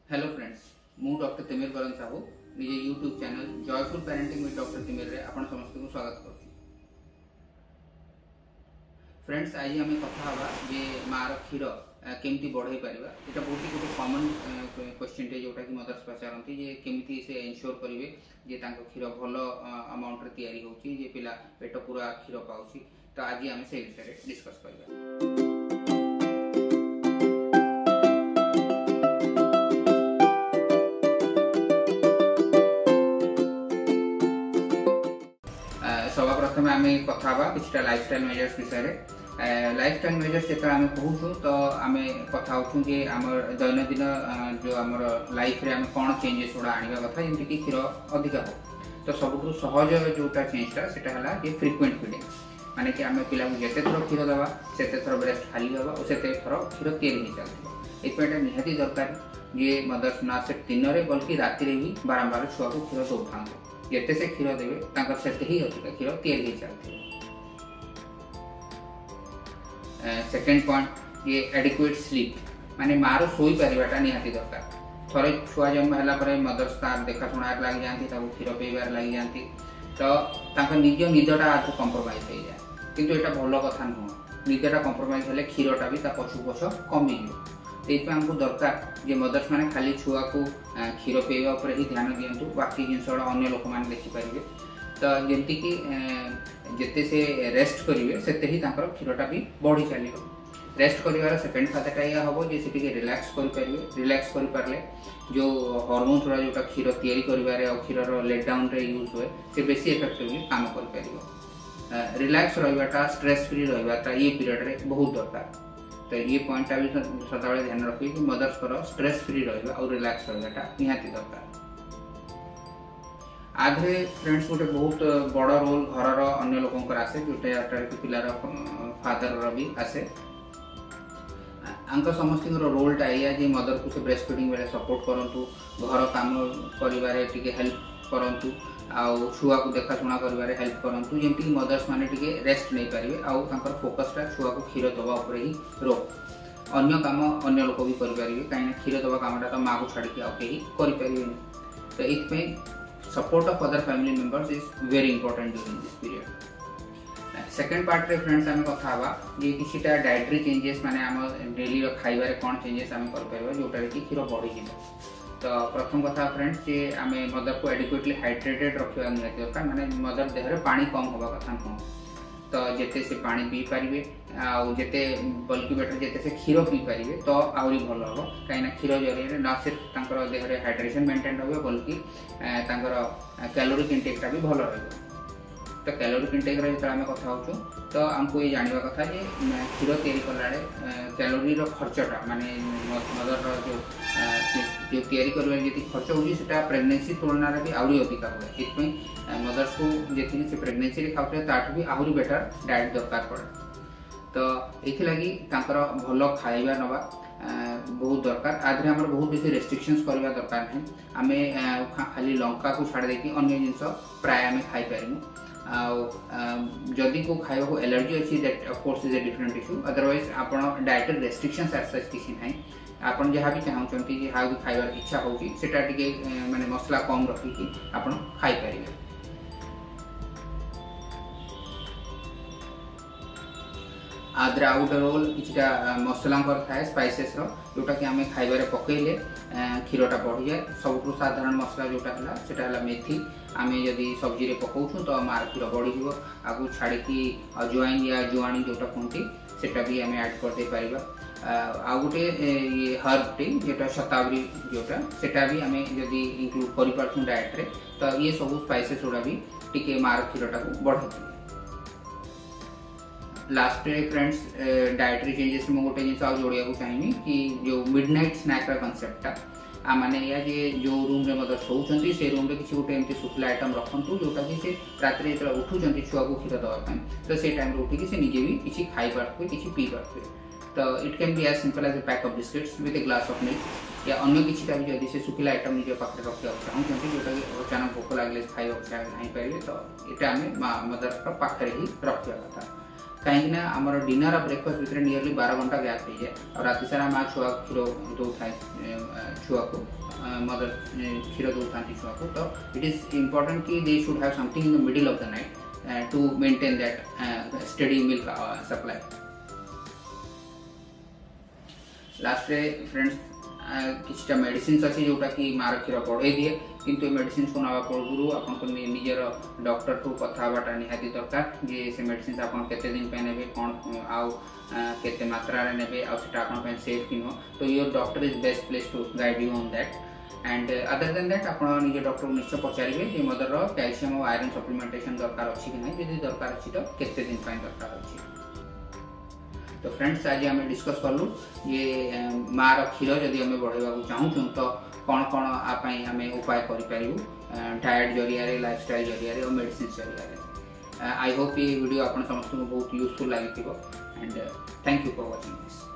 Hello friends, मु doctor Timir Baran Sahu निजे YouTube channel joyful parenting with doctor Timir रे आपण समस्त को स्वागत करूँ। फ्रेंड्स, आज आम कथा हवा जे मार क्षीर केमती बढ़ाई पारिबा। एटा बहुत ही गोटे कॉमन क्वेश्चन टे जोटा कि मदर्स पचारती जे केमती से एन्श्योर करिवे जे तांको क्षीर भलो अमाउंट रे तयारी होची जे पिला पेट पूरा क्षीर पाउची। तो आज आम से विषय रे डिस्कस करबा। सर्वप्रथम आम कथा कि लाइफस्टाइल मेजर्स विषय लाइफस्टाइल मेजर्स जो आम कहूँ तो आम कथा हो आम दैनंदिन जो आम लाइफ रे आम कौन चेंजेस गुड़ा आने कथा जमी कि क्षीर अधिका हो। तो सब सहज जोटा चेंजटा से फ्रिक्वेंट फीडिंग माने कि आम पिला जिते थर क्षीर दवा से थर ब्रेस्ट खाली दवा और से थर क्षीर तैयारी हो चलती। ये निहाती दरकार ये मदर्स ना से दिन में बल्कि राति भी बारंबार छुआ को क्षीर दौ था जिते से क्षीर देवे से ही अधिक क्षीर तैयारी हो चलती। सेकेंड पॉइंट ये एडिक्वेट स्लीप माने मार सोई पारिबाटा निहाती दरकार। थरे छुआ जन्म है मदर्स तार देखा शुणा लग जाती क्षीर पीबार लग जाती तो निज निदटा आज कंप्रोमाइज हो जाए किंतु एटा भल कथा नुह। निदटा कंप्रोमाइज हेले क्षीरटा भी पछु पछ कमी ये आमको दरकार जे मदर्स माने खाली छुआ को क्षीर पीवा पर ही ध्यान दिंतु बाकी जिनस अन्य लोक मैंने देखिपारे। तो जमती कि जिते से रेस्ट करेंगे से ही क्षीरटा भी बढ़ी चलो। रेस्ट कर सेकेंड फायदा यह हम जे से रिलैक्स करेंगे। रिलैक्स कर पारे जो हॉर्मोन्स गुड़ा जोटा क्षीर तैयारी कर क्षीर लेट डाउन रे यूज हुए से बेसी इफेक्टिवली काम कर। रिलैक्स रहा स्ट्रेस फ्री रहा ये पीरियड रे बहुत दरकार। तो ये पॉइंटा भी सदा ध्यान रखिए कि मदर्स को स्ट्रेस फ्री रहा और रिलैक्स रहा निहाती दरकार। आधे फ्रेंड्स गोटे बहुत बड़ रोल घर अन्य लोक आसे जोटा पिलार फादर भी आसे। समस्त रोलटा या मदर को से ब्रेस्ट फीडिंग बेले सपोर्ट करूँ घर काम कर हेल्प करूँ आउ छुआ को देखा शुणा कर हेल्प करूँ जमी मदर्स मैंने रेस्ट नहीं पारे आउ फोकसटा छुआ को क्षीर दवा ही रो अन्य काम अन्य लोक भी करेंगे कहीं क्षीर दवा कामटा तो माँ को छाड़ी आउ कहीं करें। तो ये support of other family members is very important during this period. Second part रे फ्रेंड्स आम कथा ये कि डायट्री चेंजेस माने आम डेली खाइबारे कौन चेंजेस आम कर जोटा कि क्षीर बढ़ी जाए। तो प्रथम कथा फ्रेंड्स जे आम मदर को एडिक्वेटली हाइड्रेटेड रखा निहाती दरकार माने मदर देह में पानी कम हवा कथा नुह। तो जिते से पानी पी पारे आते बल्कि बेटर जिते से क्षीर पी पारे तो आहरी भल हम कहीं क्षीर जरिए न सिर्फ देह में हाइड्रेशन मेंटेन रहा बल्कि कैलोरिक इंटेक्टा भी भल रहा। तो कैलोरिक इंटेक जो आम कथा हो तो आमको ये जानवा कथा जे क्षीर तैयारी कलाड़े कैलोरी खर्चटा माने मदर जो तैयारी कर खर्च होता प्रेगनेंसी तुलन भी आहरी अधिका हुए। ये मदर्स को जी से प्रेगनेंसी खाते ताठू भी आहरी बेटर डाएट दरकार पड़े। तो ये भल खाइबा नवा बहुत दरकार। आधे आम बहुत बेसी रेस्ट्रिक्शंस करवा दरकार नहीं। आम खाली लंका को छाड़ देकी अन्य जिनस प्राय आम खाई पारूँ। जदि को खाइबा को एलर्जी अच्छी that of course is a different issue. Otherwise आपण डायटरी रेस्ट्रिक्शंस एज सच किसी ना आपण जहाँ भी चाहते जहाँ भी खाइबार इच्छा होची सेटा टिके माने मसला कम रखिकी आपण खाई पारिबे। आदर आउ गोटे रोल किछटा मसला थाए स्पाइसेस जोटा कि आम खाइबारे पकईले क्षीरटा बढ़ी जाए। सबुठ साधारण मसला जोटा है मेथी आम जदि सब्जी पकाऊँ तो मार क्षीर बढ़ी आगु छाड़ी अजवाइन या जुआणी जोटा कहती सेटा भी आम ऐड कर दे पारिबा। आउ गोटे ये हर्ब टी जोटा शतावरी जोटा सेटा भी आम जदि इंक्लूड कर पार्छुं डाएट रे तो ये सब स्पाइसेस गुड़ा भी टिके मार क्षीरटा को बढ़ाई। लास्ट फ्रेंड्स डायटरी चेंजेस में गोटे जिन जोड़िया चाहिए कि जो मिडनाइट स्नैक कनसेप्टा आ माने या जे जो रूम में मदर सोचती से रूम में किसी गोटे एमती शुक्ला आइटम रखु जोटा कि से रात जो उठुंट छुआ को क्षीर दवाई तो से टाइम उठिकी से निजे भी किसी खाई पारे किसी पी पारे। तो it can be as simple as a pack of biscuits with a glass of milk या अन्य किसी भी जब से शुक्ला आइटम निज पाखे रखा चाहते जोटा कि अचानक भोक लगे खाई पारे तो यहाँ आम मदर पाखे ही रखा कथा। कहीं आम डिनर और ब्रेकफास्ट भितर नियरली 12 घंटा गैप हो जाए और राति सारा माँ छुआ क्षीर दौ था छुआ को मदर क्षीर दौ था छुआ को तो इट इज इम्पोर्टेंट कि they should have something in the middle of the night to maintain that steady milk supply. Last friends किसी मेडिसिन अच्छी जोटा कि मार क्षीर बढ़े दिए किंतु मेडिसिन को नवा पूर्व आपको निजर डॉक्टर को कथबाटा निहाती दरकार जे से मेडिसिन आप केते दिन पे नेबे कौन आउ केते मात्रा रे नेबे आ सेटा आपन सेफ कि नो तो your doctor is best place to guide you on that and other than that आप निज डॉक्टर को निश्चय पचारे जे मदर कैल्शियम और आयरन सप्लीमेंटेशन दरकार अच्छी कि नहीं जब दरकार अच्छी तो केते दिन पे दरकार अच्छी। तो फ्रेंड्स आज आम डिस्कस कलु ये मार क्षीर जदि आम बढ़ावा चाहूँ तो कौन कौन आम उपाय करूँ डाएट जरिया लाइफस्टाइल जरिया और मेडिसिन जरिया। आई होप ये वीडियो आप समस्त बहुत यूजफुल लगी and thank you for watching this.